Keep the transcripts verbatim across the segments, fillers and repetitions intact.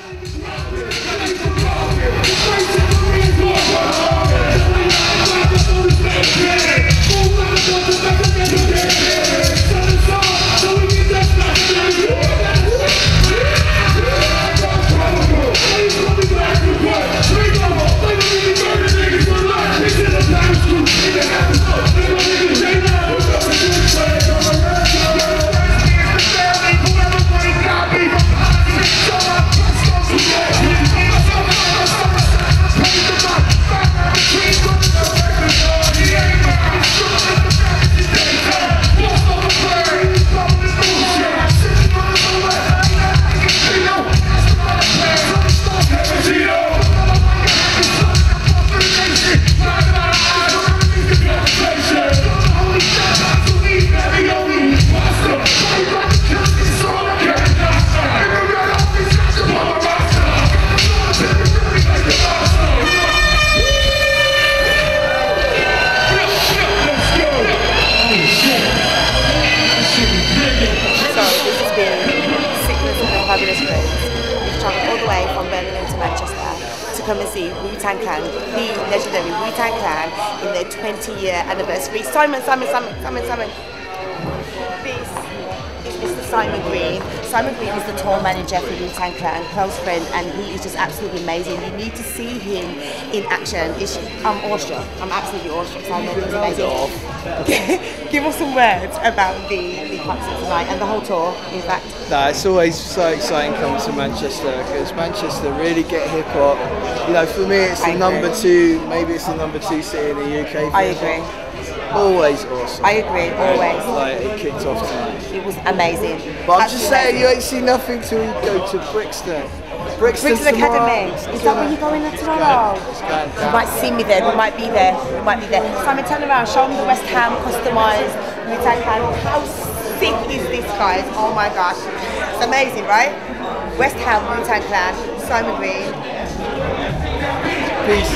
Come and see W-TANG CLAN, the legendary W-TANG CLAN in their twenty year anniversary. Simon, Simon, Simon, Simon, Simon. This is Mister Simon Green. Simon Green is the tour manager for W-TANG CLAN, close friend, and he is just absolutely amazing. You need to see him in action. It's, I'm awestruck. I'm absolutely awestruck. Simon is amazing. Give us some words about the, the concert tonight and the whole tour, in fact. No, it's always so exciting coming to Manchester because Manchester really get hip hop. You know, for me, it's the number two, maybe it's the number two city in the U K. I agree. Always awesome. I agree, always. Like, it kicked off tonight. It was amazing. But I'm just saying, you ain't seen nothing till you go to Brixton. Brixton, Brixton Academy. Is that where you're going tomorrow? You might see me there. We might be there. We might be there. Simon, turn around. Show them the West Ham customised W-TANG CLAN. How sick is this, guys? Oh my gosh. It's amazing, right? West Ham W-TANG CLAN. Simon Green. Peace.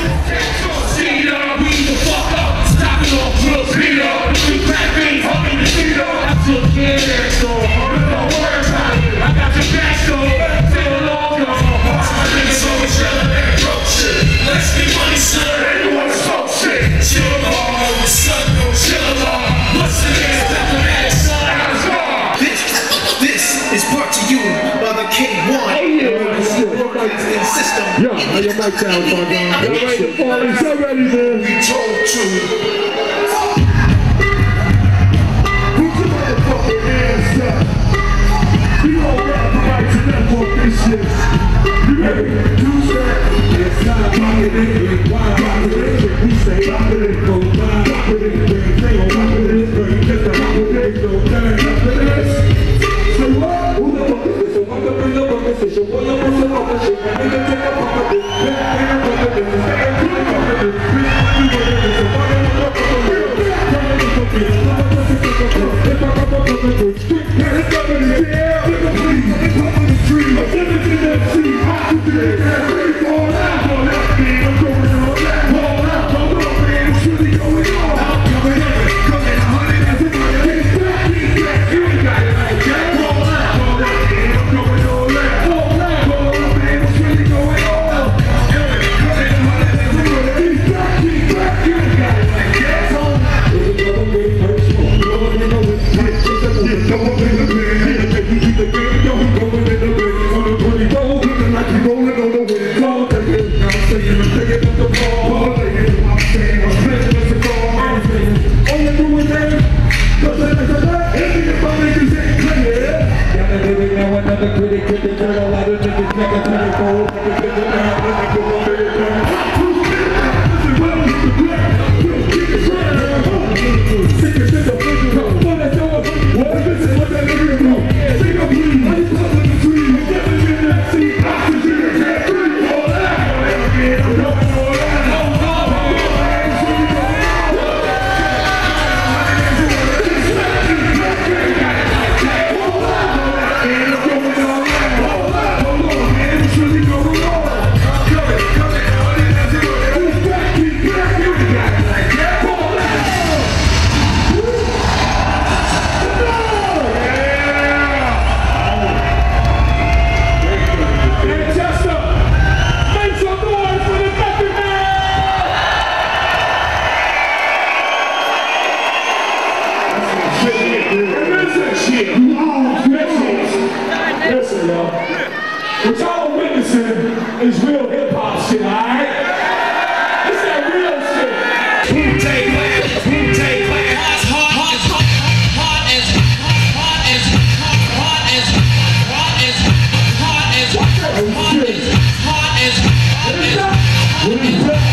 This is brought to you by the K one system. Yeah, how your mic down, my guy. All right, the party's so ready, man. We told you. We all rap the right to left on this shit. You ready? Do that. It's time to rock it in. Why rock it in? We say rock it in. Go down, rock it in. Say on rock it in. Burn, get the rock it in. Go down, rock it in. Say what? Who the fuck is this? So what the bring up on this? So what the fuck is up on this? And then take up on this. Then take up on this. Then take up on this. Then take up on this. is real hip hop shit, alright? It's that real shit. Wu-Tang Clan, Wu-Tang Clan. Hard, hard, hard, hard as, hard as, hard as, hard as, hard as, hard as, hard as, hard as, hard as, hard as, hard as.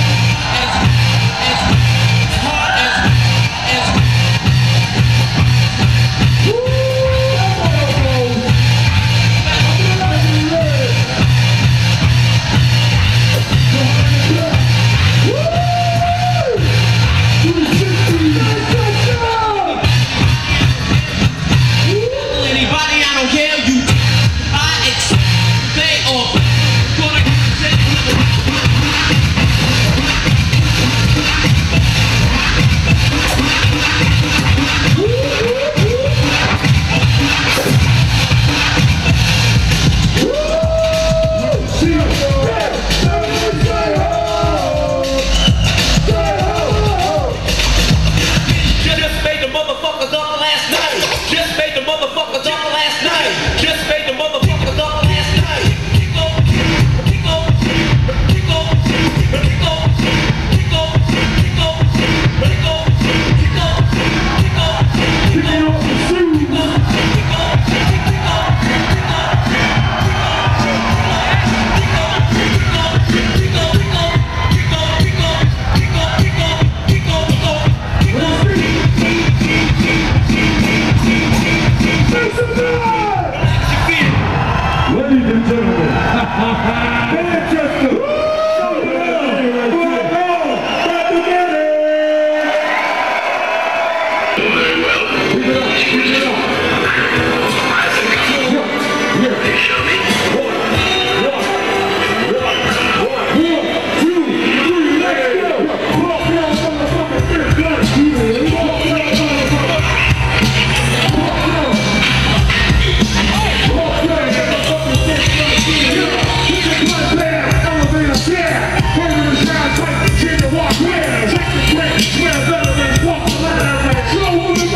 Walk, where? Check the place, where veterans walk the line. Show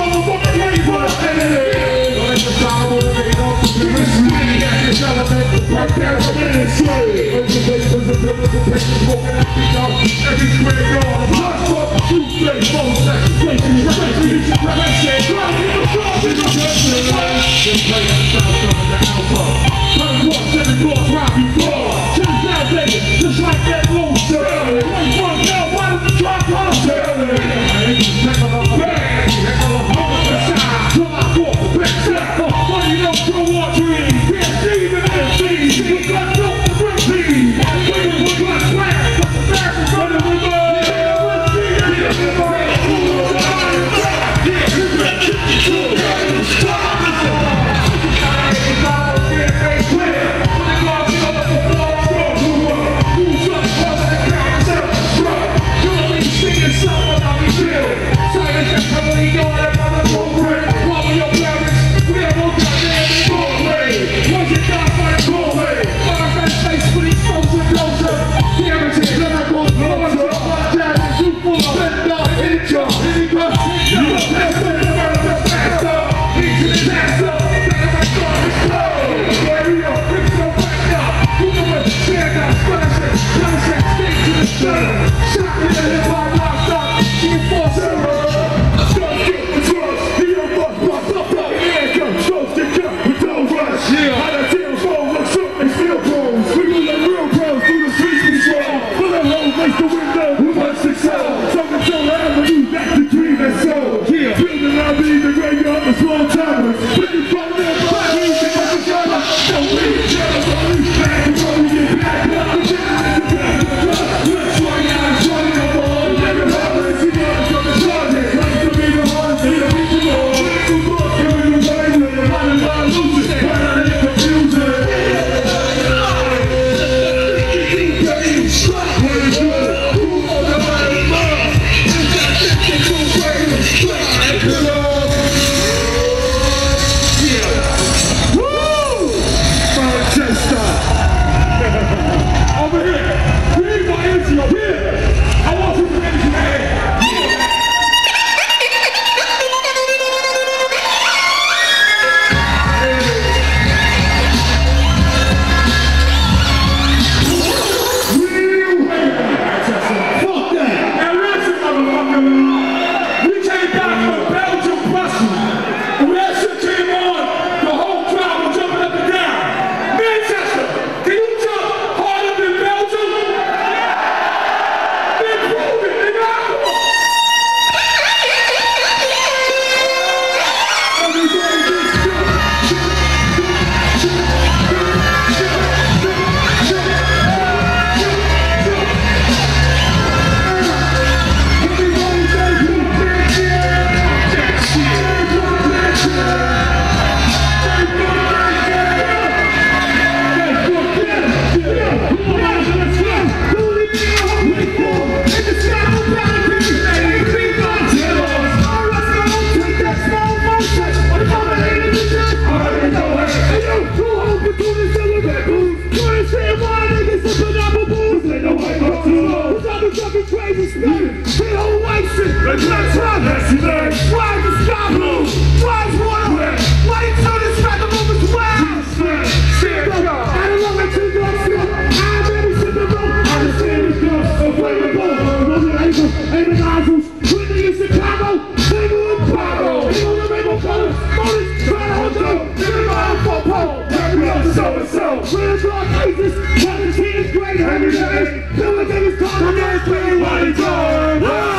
friends, Lord Jesus. What is he is great, every day. Till the day is gone, and there's playing what it's on.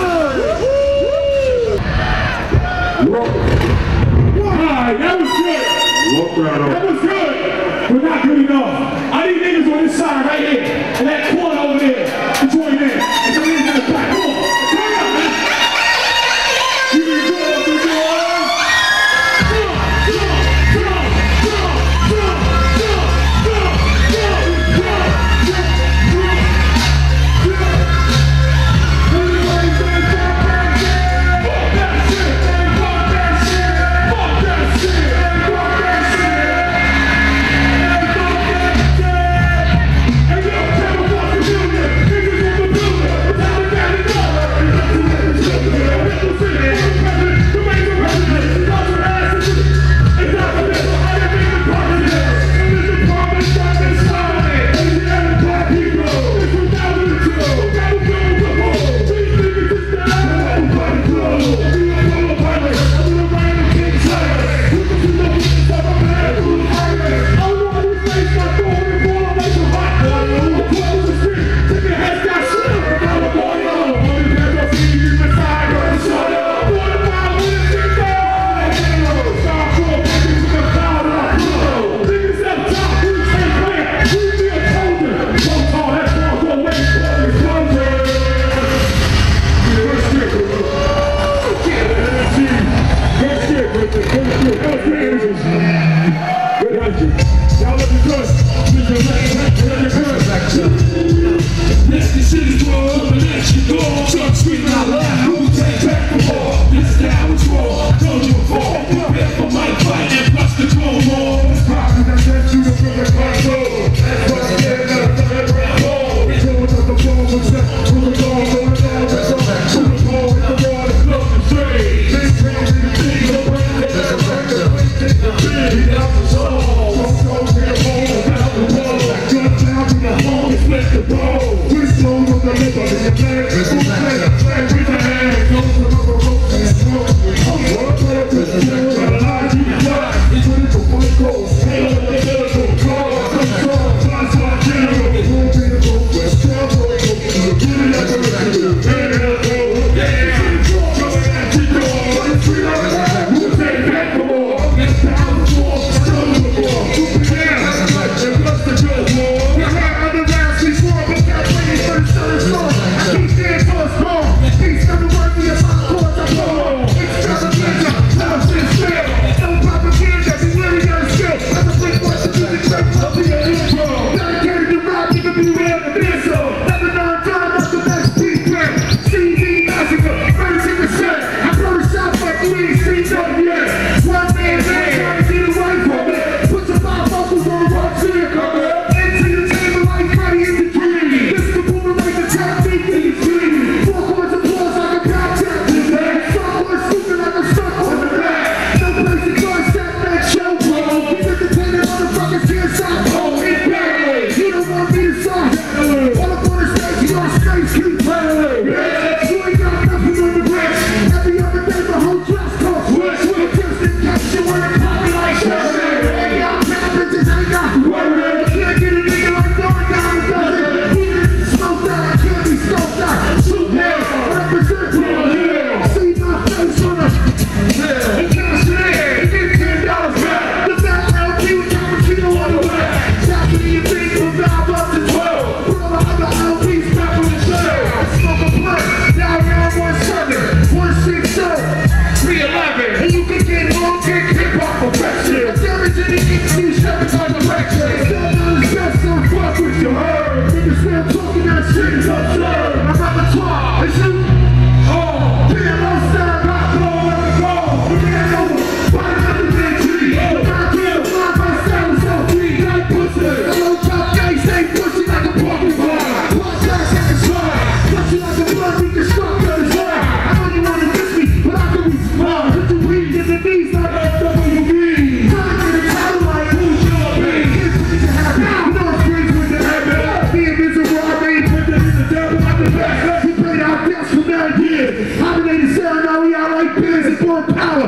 Alright, that was good. That was good, but not good enough. I need niggas on this side right here, and that corner over there, to join in. And some niggas in the back. Come on, turn up, man. You can go up the door. Come on, come on, come on, come on, come on, come on, come on, come on, come on, come on. Everybody say fuck that shit. Fuck that shit. Fuck that shit. Fuck that shit. Fuck that shit.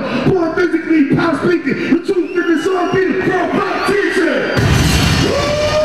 Power physically, power speaking, the truth in the song, be the pro, my teacher.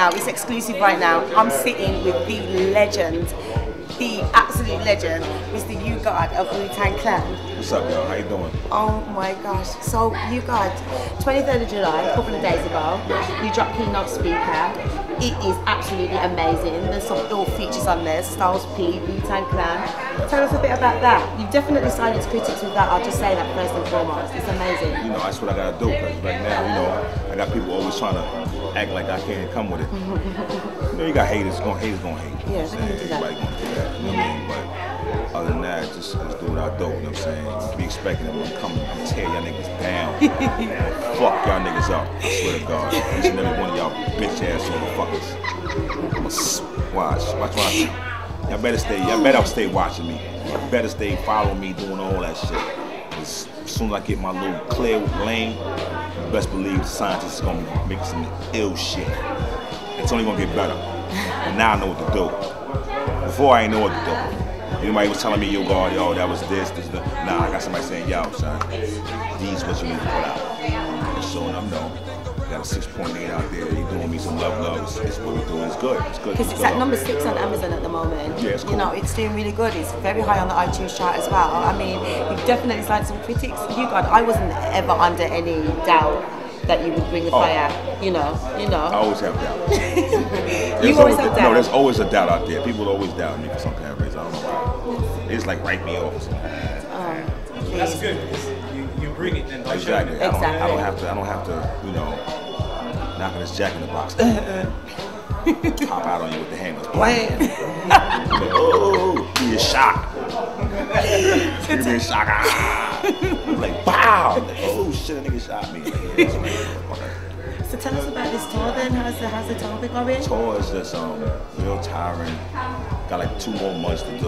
now, it's exclusive right now. I'm sitting with the legend, the absolute legend, Mister U-God of U-TANG Clan. What's up, y'all? How you doing? Oh my gosh. So, U-God, twenty-third of July, a couple of days ago, you dropped Keynote Speaker. It is absolutely amazing. There's some ill features on there, Styles P, U-TANG Clan. Tell us a bit about that. You've definitely silenced critics with that. I'll just say that first and foremost. It's amazing. You know, that's what I gotta do, because right now, you know, I got people always trying to act like I can't come with it. You know, you got haters, gonna, haters gonna hate. Yeah, everybody gonna do that. You know what I mean? But other than that, just, just do what I do, you know what I'm saying? Be expecting them to come and tear y'all niggas down. Fuck y'all niggas up, I swear to God. Each and every one of y'all bitch ass motherfuckers. I'ma watch, watch, watch. Y'all better stay, y'all better stay watching me. Y'all better stay following me, doing all that shit. As soon as I get my little clear lane, you best believe the scientists is gonna make some ill shit. It's only gonna get better. And now I know what to do. Before I ain't know what to do. Anybody was telling me, yo, God, yo, that was this, this, this. Nah, I got somebody saying, yo, son, these what you need to put out. And showing them, no. Got a six point eight out there. You doing me some love, love. It's, it's what we're doing. It's good. It's good. Because it's, it's at number six on Amazon at the moment. Yeah, it's cool. You know, it's doing really good. It's very high on the iTunes chart as well. I mean, you've definitely signed some critics. You God, I wasn't ever under any doubt that you would bring the oh. fire. You know, you know. I always have doubt. you always, always have doubt. No, there's always a doubt out there. People always doubt me for some kind of reason. I don't know why. They just like write me off. Oh, that's good. You, you bring it then. Exactly. I don't, exactly. I don't have to. I don't have to. You know, knocking this jack in the box. Pop out on you with the hammers. Blam. Like, oh, give me a shock. Give me a shock. Ah. Like, wow. Like, oh shit, a nigga shot me. Like, so tell us about this tour then. How's the how's the tour been going? The tour is just um real tiring. Got like two more months to do.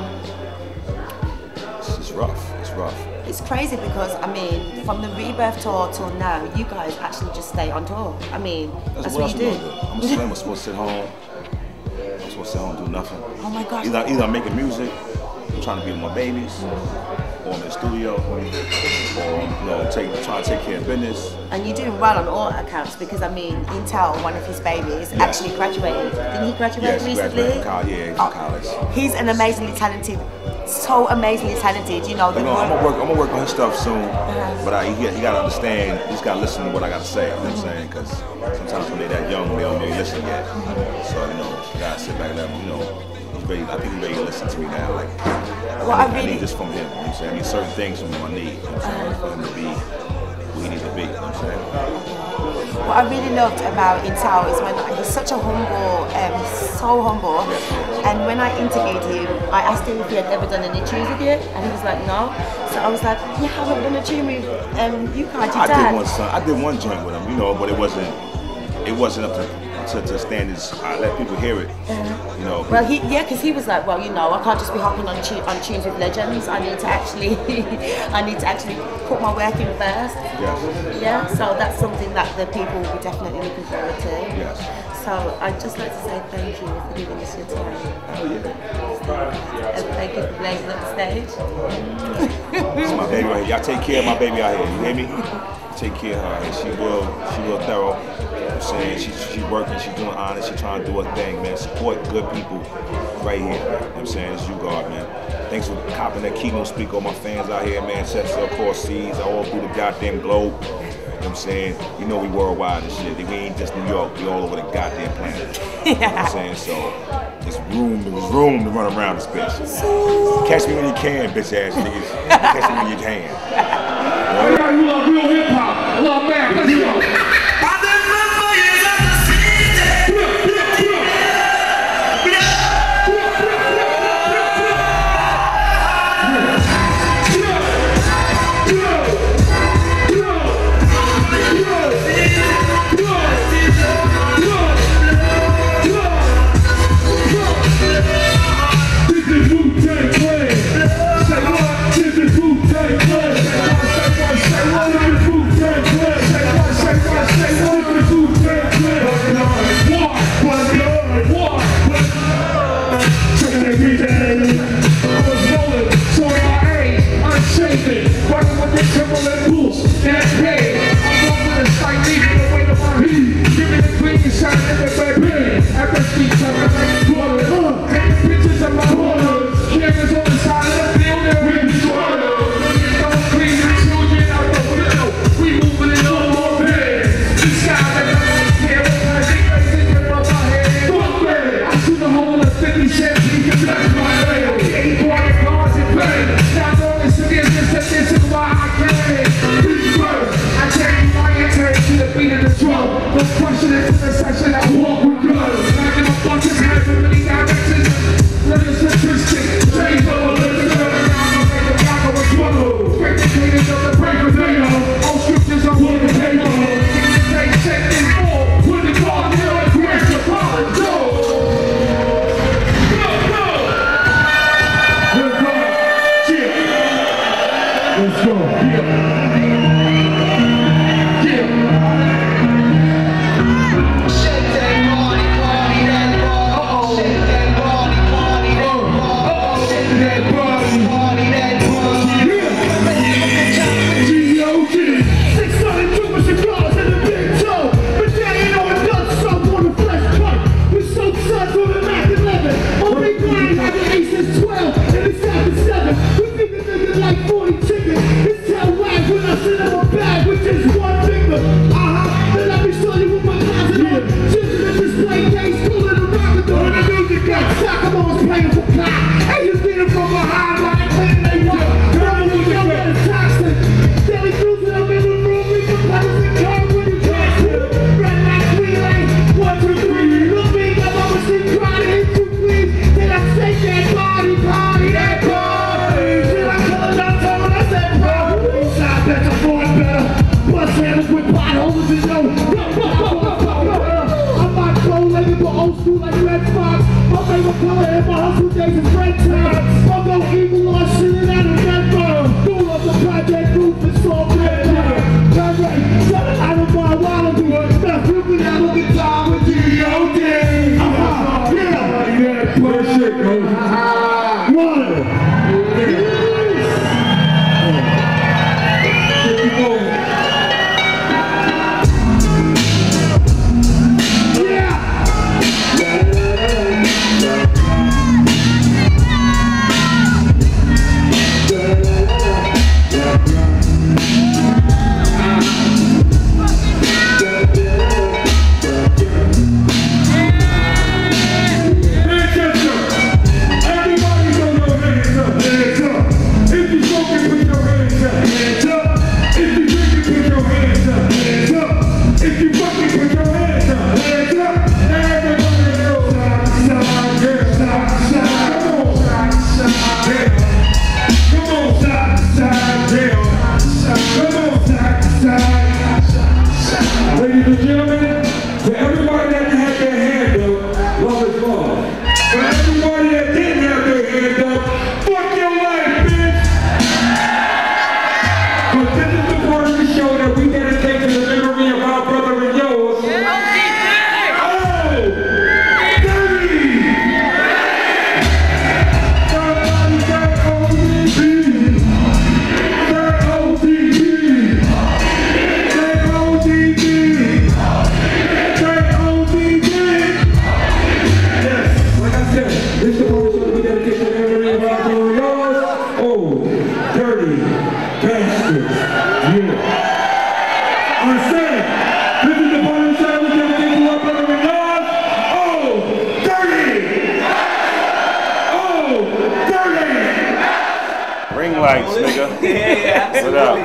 Mm. It's just rough. It's rough. It's crazy because, I mean, from the Rebirth tour till now, you guys actually just stay on tour. I mean, that's, that's what, what you do. do. I'm a slim, I'm supposed to sit home. I'm supposed to sit home and do nothing. Oh my gosh. Either, either I'm making music, I'm trying to be with my babies, or I'm in the studio, or you know, take, trying to take care of business. And you're doing well on all accounts because, I mean, Intel, one of his babies, yes. actually graduated. Didn't he graduate yes, recently? Graduated from college. Yeah, he's oh, from college. He's an amazingly talented, so amazingly talented, you know. The you know I'm gonna work. I'm gonna work on his stuff soon, uh-huh. but I, he, he gotta understand. He's gotta listen to what I gotta say. You know what I'm saying? Because sometimes when they're that young, they don't really listen yet. So you know, you gotta sit back and let him. You know, he's ready. I think he's ready to listen to me now. Like, well, I, I, need, really, I need this from him. You know what I'm saying? I need certain things from him. I need. You know what I'm saying? For him to be who he needs to be. You know what I'm saying? What I really loved about Intel is when he's such a humble, um, so humble. And when I interviewed him, I asked him if he had ever done any tunes with you, and he was like, no. So I was like, you haven't done a tune with um, U-God, your I dad? did one song. I did one joint with him, you know, but it wasn't. It wasn't up to to, to standards. I let people hear it, uh-huh. you know. Well, he yeah, because he was like, well, you know, I can't just be hopping on tu on tunes with legends. I need to actually, I need to actually put my work in first. Yes. Yeah. So that's something that the people will be definitely looking forward to. Yes. So I'd just like to say thank you for giving us your time. Oh yeah. And thank you for blazing up the stage. This is my baby right here. Y'all take care of my baby out here. You hear me? Take care of her. She real, she real thorough. You know what I'm saying? She, she working, she doing honest, she trying to do her thing, man. Support good people right here. You know what I'm saying? It's U-God, man. Thanks for copping that keynote speaker, all my fans out here, Manchester, across seas, all through the goddamn globe. You know what I'm saying? You know we worldwide and shit. We ain't just New York, we all over the goddamn planet. You know what I'm saying? So, there's room, there's room to run around this bitch. Catch me when you can, bitch ass niggas. Catch me when you can. I got you love real hip hop. I love man. Let's go. Say what? This is U-TANG Clan. Say what? This is U-TANG Clan. Say what? Say what? Let's go. Yeah. Lights, nigga. What up?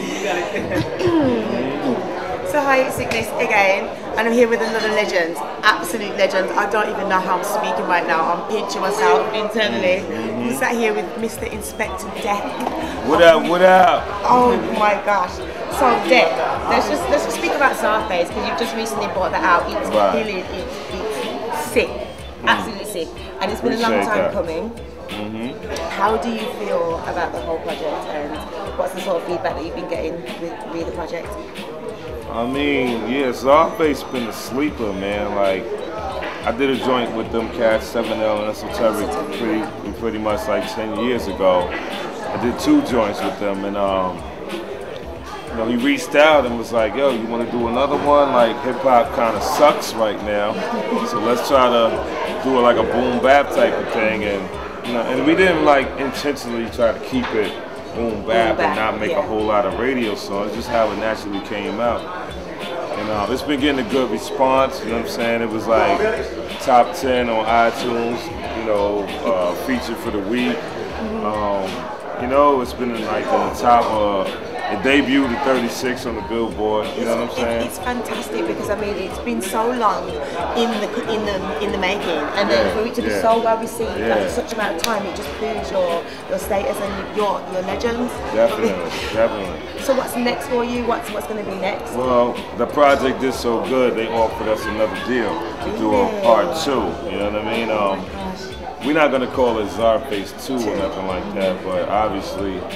So hi, it's Sic'Nis again, and I'm here with another legend, absolute legend. I don't even know how I'm speaking right now. I'm pinching myself internally. Mm-hmm. I'm sat here with Mister Inspector Deck. What up? What up? Oh my gosh. So Deck, let's just let's just speak about Zarface because you've just recently brought that out. It's right. really it, it's sick, absolutely sick, and it's been Appreciate a long time that. coming. Mm-hmm. How do you feel about the whole project, and what's the sort of feedback that you've been getting with, with the project? I mean, yeah, Zarface been a sleeper, man. Like, I did a joint with them cats, seven L and Esoteric, pretty, pretty much like ten years ago. I did two joints with them, and um, you know, he reached out and was like, "Yo, you want to do another one? Like, hip hop kind of sucks right now, so let's try to do it like a boom bap type of thing." And you know, and we didn't like intentionally try to keep it boom bap and not make yeah. a whole lot of radio songs, just how it naturally came out. And uh, it's been getting a good response, you know what I'm saying? It was like top ten on iTunes, you know, uh, featured for the week. Um, you know, it's been in, like in the top, uh, it debuted at thirty-six on the Billboard, you know what I'm saying? It's fantastic because I mean it's been so long in the in the in the making, and then Yeah, for it to be yeah. so well received Yeah. after such amount of time, it just proves your your status and your your legend. Definitely, definitely. So what's next for you? What's what's going to be next? Well, the project did so good, they offered us another deal to do a part two, you know what I mean? Um, we're not going to call it Zarface two or nothing like that, but obviously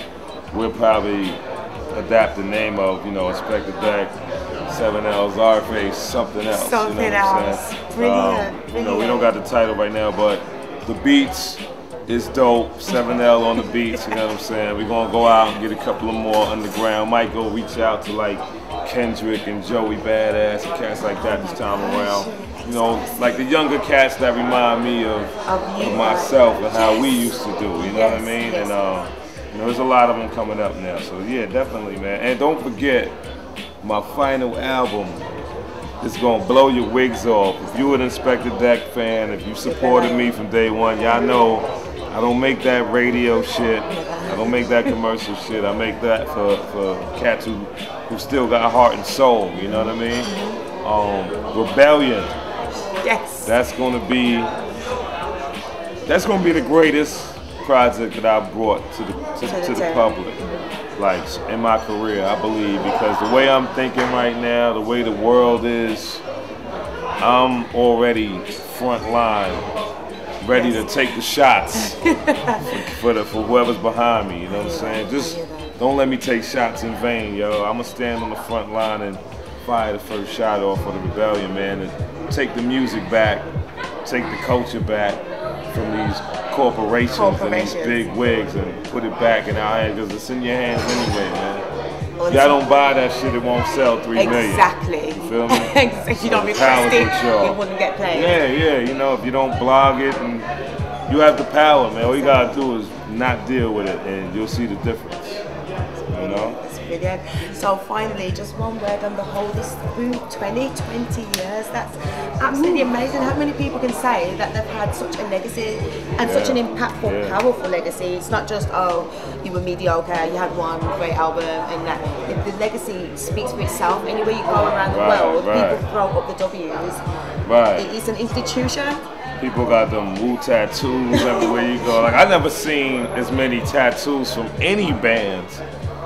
we'll probably adapt the name of, you know, Inspector Deck, seven L's, R Face, something else. Something you know what I'm else. saying? Brilliant, Um, brilliant. You know, we don't got the title right now, but the beats is dope. seven L on the beats, you know what I'm saying? We're gonna go out and get a couple of more underground. Might go reach out to like Kendrick and Joey Badass and cats like that this time around. You know, like the younger cats that remind me of, of myself and how we used to do, you know what I mean? And uh, you know, there's a lot of them coming up now. So yeah, definitely, man. And don't forget, my final album is gonna blow your wigs off. If you an Inspector Deck fan, if you supported me from day one, y'all know I don't make that radio shit. I don't make that commercial shit. I make that for, for cats who, who still got heart and soul, you know what I mean? Um, Rebellion. Yes. That's gonna be that's gonna be the greatest project that I brought to the to, To the to the table. public, like in my career, I believe, because the way I'm thinking right now, the way the world is, I'm already front line, ready to take the shots for, for the for whoever's behind me. You know what I'm saying? Just don't let me take shots in vain, yo. I'm gonna stand on the front line and fire the first shot off for the Rebellion, man, and take the music back, take the culture back from these corporations, Corporations. and these big wigs and put it back in our hands, because it's in your hands anyway, man. Well, Y'all don't buy that shit, it won't sell three million. Exactly. You feel me? Exactly. You don't So the power's request it, with y'all. it wouldn't get played. Yeah, yeah, you know, if you don't blog it, and you have the power, man. All you gotta do is not deal with it, and you'll see the difference. You know? It's brilliant. So finally, just one word on the whole, this boom, twenty, twenty years, that's absolutely amazing. How many people can say that they've had such a legacy and such an impactful, Yeah. powerful legacy? It's not just, oh, you were mediocre, you had one great album, and that. The, the legacy speaks for itself. Anywhere you go around the Right, world, right. people throw up the W's. Right. It- It's an institution. People got them Wu tattoos everywhere you go. Like, I never seen as many tattoos from any bands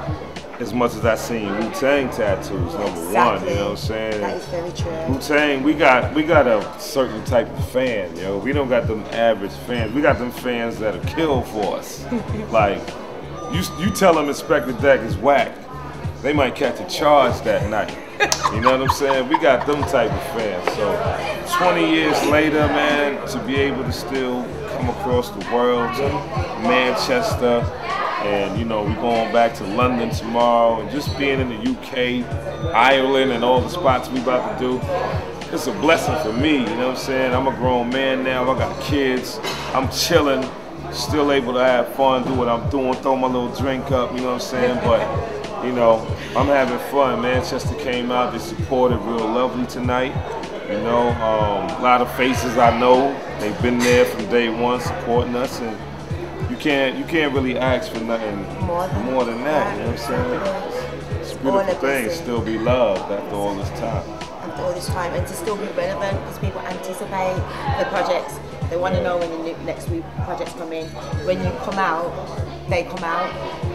as much as I seen Wu-Tang tattoos, number one, you know what I'm saying? That is very true. Wu-Tang, we got we got a certain type of fan, yo. We don't got them average fans. We got them fans that'll kill for us. Like, you you tell them Inspector Deck is whack, they might catch a charge that night. You know what I'm saying? We got them type of fans. So twenty years later, man, to be able to still come across the world to Manchester, and you know, we're going back to London tomorrow, and just being in the U K, Ireland, and all the spots we about to do, it's a blessing for me, you know what I'm saying? I'm a grown man now, I got kids, I'm chilling, still able to have fun, do what I'm doing, throw my little drink up, you know what I'm saying? But, you know, I'm having fun. Manchester came out, they supported real lovely tonight. You know, um, a lot of faces I know, they've been there from day one supporting us, and you can't you can't really ask for nothing More than, more than that, you know what I'm saying? It's a All beautiful of thing, this. still be loved after all this time. After all this time, and to still be relevant, because people anticipate the projects. They want to know when the new, next week projects come in. When you come out, they come out.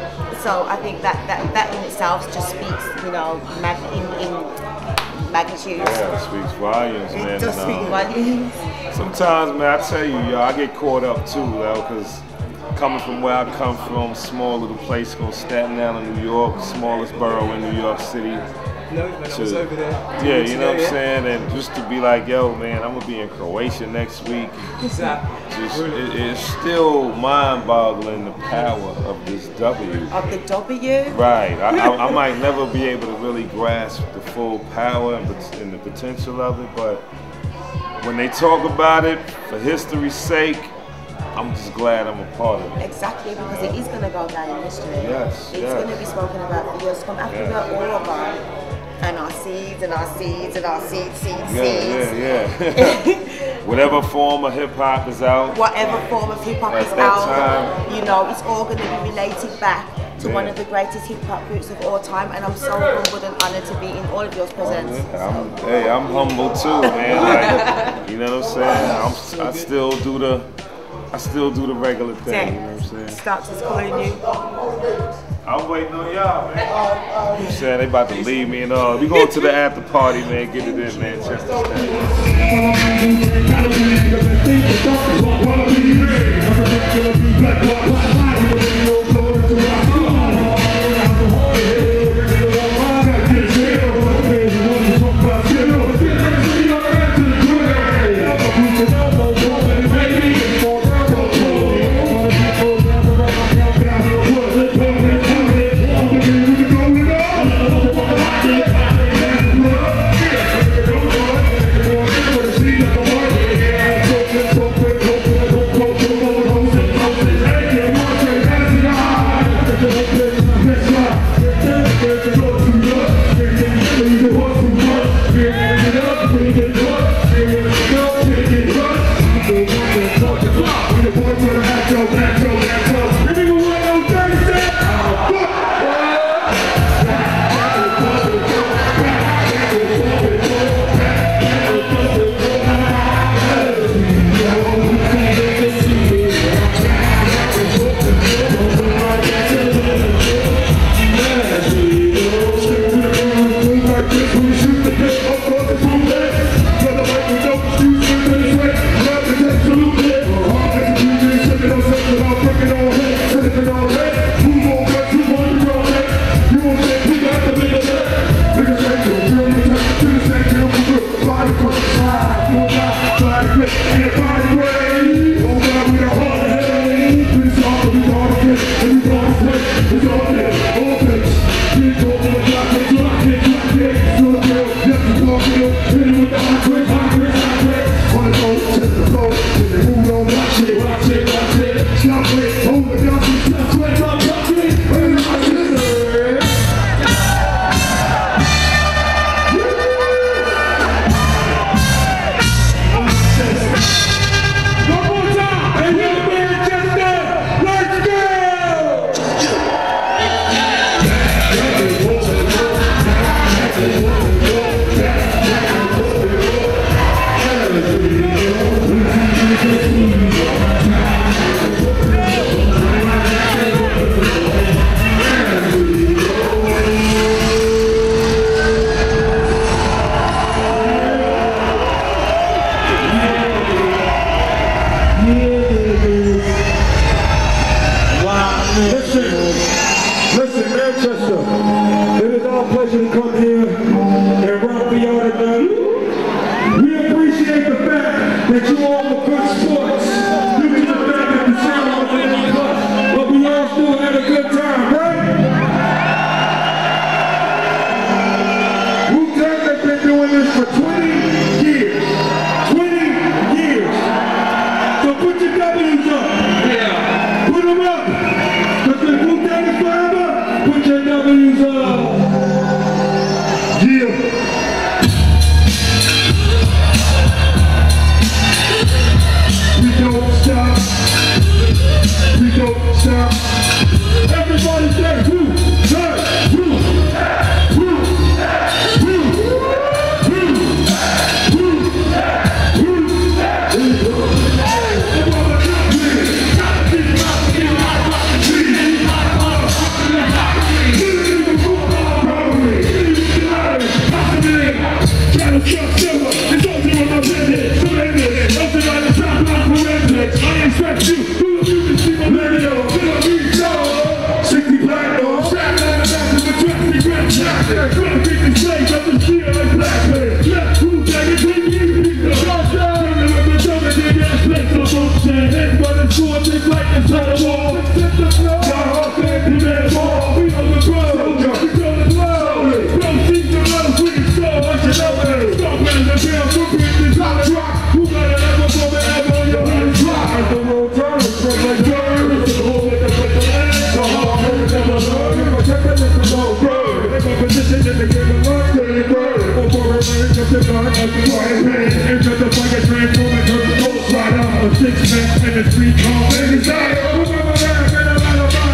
So I think that that, that in itself just speaks, you know, mag in, in magnitude. Yeah, it speaks volumes, man. It does and, speak um, volumes. Sometimes, man, I tell you, yo, I get caught up too, though, because coming from where I come from, small little place called Staten Island, New York, smallest borough in New York City. No, when I was to- over there. Yeah, you know what I'm Yeah. saying? And just to be like, yo, man, I'm going to be in Croatia next week. Exactly. Just, it, it's still mind-boggling the power of this W. Of the W. Right. I, I, I might never be able to really grasp the full power and, pot- and the potential of it, but when they talk about it, for history's sake, I'm just glad I'm a part of it. Exactly, because it is going to go down in history. Yes, It's yes. going to be spoken about for years to come. After Yeah. we're all gone, and our seeds, and our seeds, and our seeds, seeds, Yeah, seeds. yeah, yeah. Whatever form of hip hop is out. Whatever form of hip hop At is that out, time. you know, it's all going to be related back to Yeah. one of the greatest hip hop groups of all time, and I'm so humbled and honored to be in all of your presence. I'm, hey, I'm humble too, man. Like, you know what I'm saying? I'm, I still do the, I still do the regular thing. You know what I'm saying? Starts is calling you. I'm waiting on y'all, man. You know what I'm saying? They about to leave me and all. We going to the after party, man. Get it in, man. Chester State. When the boy put a metro, metro, metro. The nigga want no dirty shit. Ah, fuck. Six men in the street, call baby,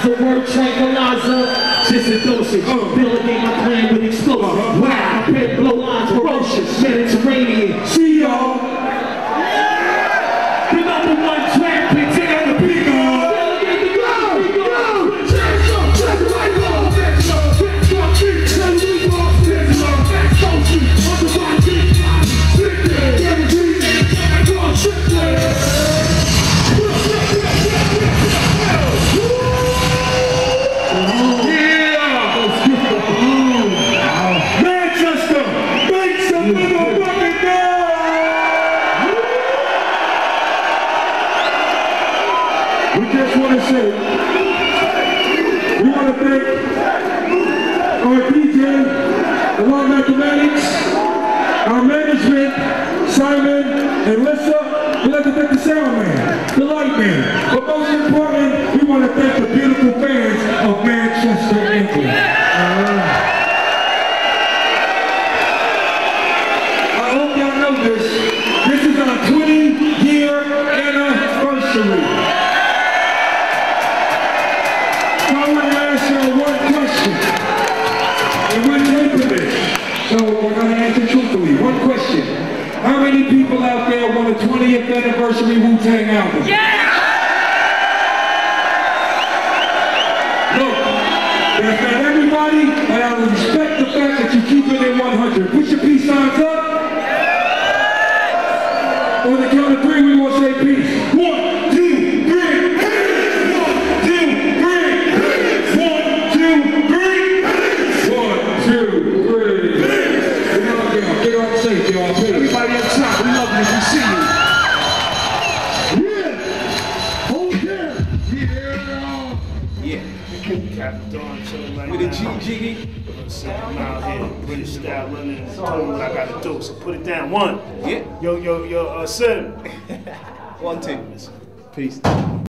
the word tranquilizer. Just a dosage. Delegate my plan with explosive. Wow, I pay blow lines ferocious. Mediterranean. See y'all. The number one track, pick down the beat. Delegate the go. Go. Check up. Check right on. Let's go. Let's go. Let's go. Let's go. Let's go. Let's go. On the right beat. Stick there. Get a beat. Go. Stick there. We just want to say, we want to thank our D J, along mathematics, our management, Simon and Lissa. We'd like to thank the sound man, the light man, but most important, we want to thank the beautiful fans of Manchester, England. Uh, I hope y'all know this. This is our twenty year anniversary. So we're going to answer truthfully. One question. How many people out there want a twentieth anniversary Wu-Tang album? Yeah! Look, that's not everybody, but I respect the fact that you keep it in one hundred. Put your peace signs up. On the count of three, we will say peace. One, two, three. One, two, three. One, two, three. One, two, three. Get off safe, y'all. Everybody up top, we love you. We see you. Yeah. Hold there. Yeah. Captain Dawn chilling right With now. a G-Jiggy. I'm out here, British style, running and doing what I gotta do. So put it down. One. Yeah. Yo, yo, yo, uh, Sim. One, two. Peace.